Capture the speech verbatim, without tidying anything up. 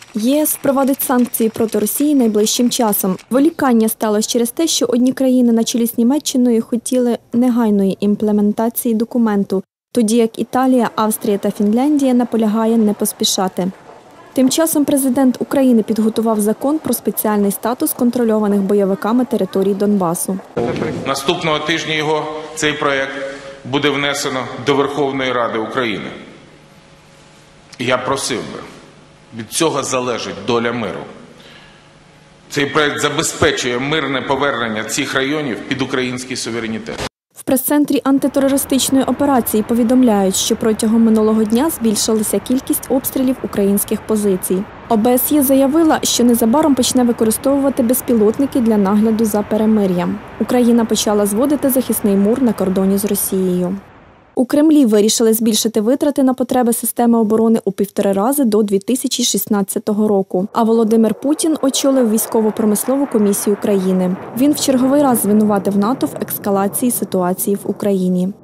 ЄС впровадить санкції проти Росії найближчим часом. Волікання сталося через те, що одні країни на чолі з Німеччиною хотіли негайної імплементації документу, тоді як Італія, Австрія та Фінляндія наполягає не поспішати. Тим часом президент України підготував закон про спеціальний статус контрольованих бойовиками територій Донбасу. Наступного тижня його, цей проєкт, буде внесено до Верховної Ради України. Я просив би, від цього залежить доля миру. Цей проєкт забезпечує мирне повернення цих районів під український суверенітет. В прес-центрі антитерористичної операції повідомляють, що протягом минулого дня збільшилася кількість обстрілів українських позицій. ОБСЄ заявила, що незабаром почне використовувати безпілотники для нагляду за перемир'ям. Україна почала зводити захисний мур на кордоні з Росією. У Кремлі вирішили збільшити витрати на потреби системи оборони у півтори рази до дві тисячі шістнадцятого року. А Володимир Путін очолив військово-промислову комісію країни. Він в черговий раз звинуватив НАТО в ескалації ситуації в Україні.